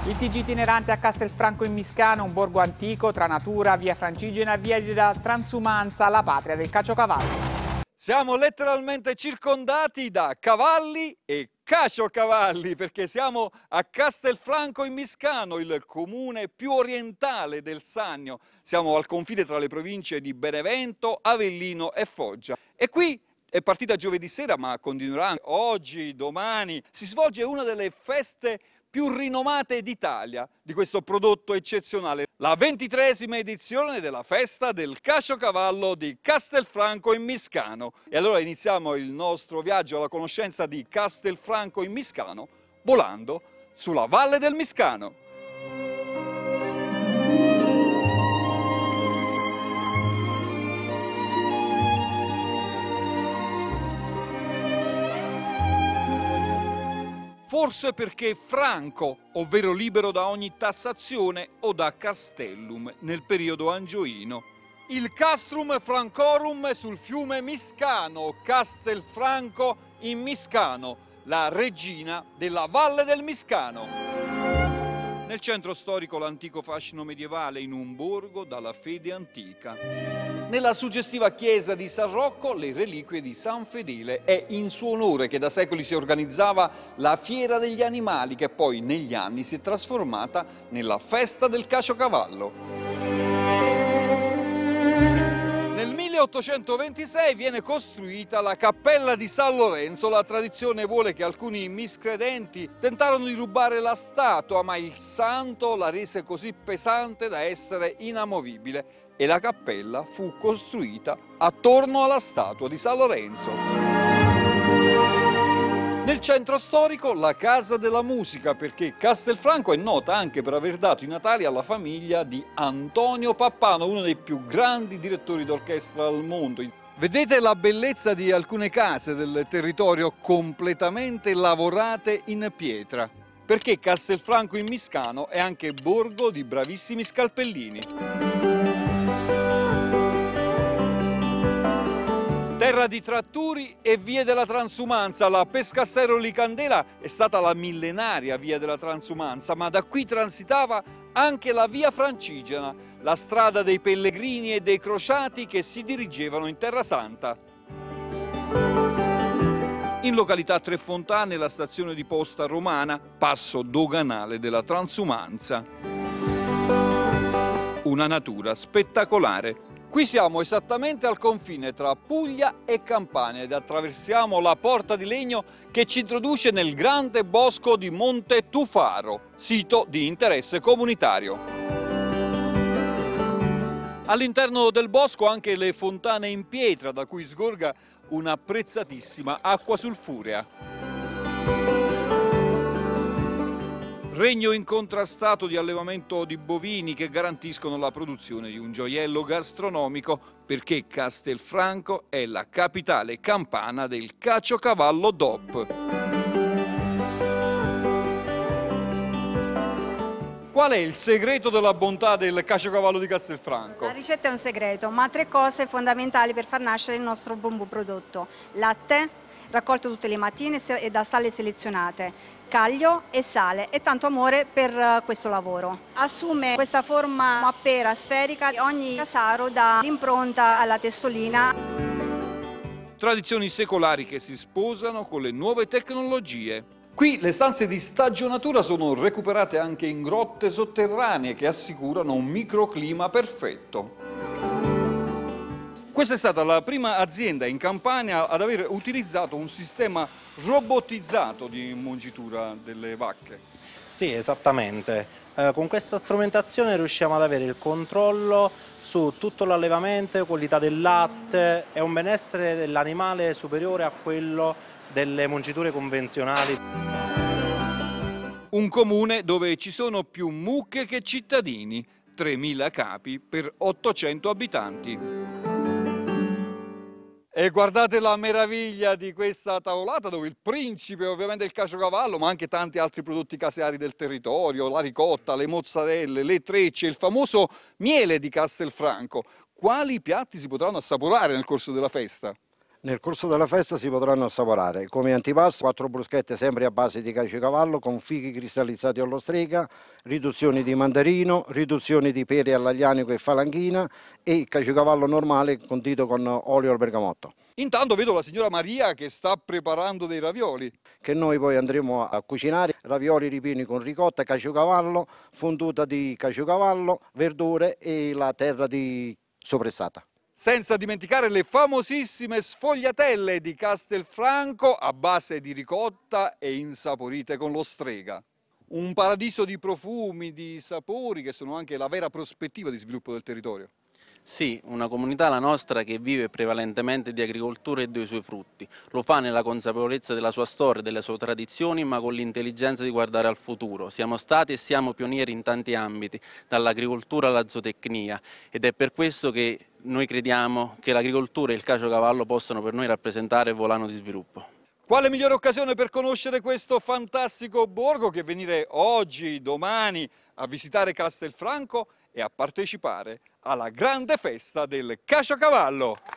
Il TG itinerante a Castelfranco in Miscano, un borgo antico tra natura, via Francigena, via della Transumanza, la patria del caciocavallo. Siamo letteralmente circondati da cavalli e caciocavalli perché siamo a Castelfranco in Miscano, il comune più orientale del Sannio. Siamo al confine tra le province di Benevento, Avellino e Foggia. E qui è partita giovedì sera, ma continuerà oggi, domani. Si svolge una delle feste più rinomate d'Italia di questo prodotto eccezionale, la 23esima edizione della festa del caciocavallo di Castelfranco in Miscano. E allora iniziamo il nostro viaggio alla conoscenza di Castelfranco in Miscano volando sulla Valle del Miscano. Forse perché franco, ovvero libero da ogni tassazione o da castellum nel periodo angioino. Il castrum francorum sul fiume Miscano, Castelfranco in Miscano, la regina della Valle del Miscano. Nel centro storico l'antico fascino medievale in un borgo dalla fede antica. Nella suggestiva chiesa di San Rocco le reliquie di San Fedele. È in suo onore che da secoli si organizzava la Fiera degli Animali, che poi negli anni si è trasformata nella Festa del Caciocavallo. Nel 1826 viene costruita la Cappella di San Lorenzo. La tradizione vuole che alcuni miscredenti tentarono di rubare la statua, ma il santo la rese così pesante da essere inamovibile e la cappella fu costruita attorno alla statua di San Lorenzo. Nel centro storico la Casa della Musica, perché Castelfranco è nota anche per aver dato i natali alla famiglia di Antonio Pappano, uno dei più grandi direttori d'orchestra al mondo. Vedete la bellezza di alcune case del territorio completamente lavorate in pietra, perché Castelfranco in Miscano è anche borgo di bravissimi scalpellini. Terra di tratturi e vie della transumanza, la Pescassero Licandela è stata la millenaria via della transumanza, ma da qui transitava anche la via Francigena, la strada dei pellegrini e dei crociati che si dirigevano in Terra Santa. In località Trefontane la stazione di posta romana, passo doganale della transumanza. Una natura spettacolare. Qui siamo esattamente al confine tra Puglia e Campania ed attraversiamo la porta di legno che ci introduce nel grande bosco di Monte Tufaro, sito di interesse comunitario. All'interno del bosco anche le fontane in pietra da cui sgorga un'apprezzatissima acqua sulfurea. Regno incontrastato di allevamento di bovini che garantiscono la produzione di un gioiello gastronomico, perché Castelfranco è la capitale campana del caciocavallo DOP. Qual è il segreto della bontà del caciocavallo di Castelfranco? La ricetta è un segreto, ma 3 cose fondamentali per far nascere il nostro buon prodotto: latte, raccolto tutte le mattine e da stalle selezionate, caglio e sale e tanto amore per questo lavoro. Assume questa forma a pera sferica, ogni casaro dà l'impronta alla testolina. Tradizioni secolari che si sposano con le nuove tecnologie. Qui le stanze di stagionatura sono recuperate anche in grotte sotterranee che assicurano un microclima perfetto. Questa è stata la prima azienda in Campania ad aver utilizzato un sistema robotizzato di mungitura delle vacche. Sì, esattamente. Con questa strumentazione riusciamo ad avere il controllo su tutto l'allevamento, qualità del latte e un benessere dell'animale superiore a quello delle mungiture convenzionali. Un comune dove ci sono più mucche che cittadini, 3.000 capi per 800 abitanti. E guardate la meraviglia di questa tavolata dove il principe, ovviamente il caciocavallo, ma anche tanti altri prodotti caseari del territorio, la ricotta, le mozzarelle, le trecce, il famoso miele di Castelfranco. Quali piatti si potranno assaporare nel corso della festa? Nel corso della festa si potranno assaporare come antipasto 4 bruschette sempre a base di caciocavallo con fichi cristallizzati allo strega, riduzioni di mandarino, riduzioni di pere all'aglianico e falanghina e il caciocavallo normale condito con olio al bergamotto. Intanto vedo la signora Maria che sta preparando dei ravioli. Che noi poi andremo a cucinare, ravioli ripieni con ricotta, caciocavallo, fonduta di caciocavallo, verdure e la terra di sopressata. Senza dimenticare le famosissime sfogliatelle di Castelfranco a base di ricotta e insaporite con lo strega. Un paradiso di profumi, di sapori che sono anche la vera prospettiva di sviluppo del territorio. Sì, una comunità, la nostra, che vive prevalentemente di agricoltura e dei suoi frutti. Lo fa nella consapevolezza della sua storia, delle sue tradizioni, ma con l'intelligenza di guardare al futuro. Siamo stati e siamo pionieri in tanti ambiti, dall'agricoltura alla zootecnia, ed è per questo che noi crediamo che l'agricoltura e il caciocavallo possano per noi rappresentare il volano di sviluppo. Quale migliore occasione per conoscere questo fantastico borgo che venire oggi, domani, a visitare Castelfranco e a partecipare alla grande festa del caciocavallo.